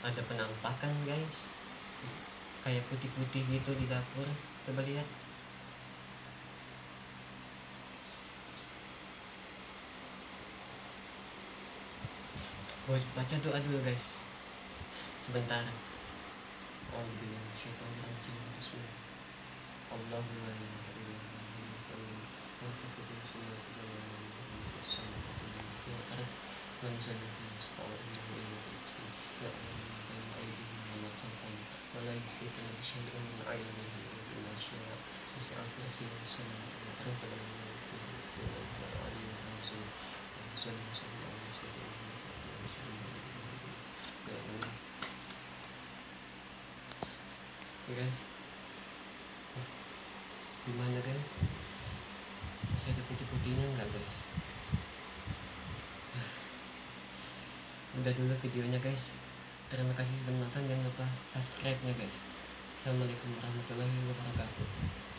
ada penampakan guys, kayak putih-putih gitu di dapur. Coba lihat. Gue baca doa dulu guys, sebentar. Guys, gimana guys, masih ada putih-putihnya enggak guys? Udah dulu videonya guys, terima kasih sudah menonton, jangan lupa subscribe nya guys. Assalamualaikum warahmatullahi wabarakatuh.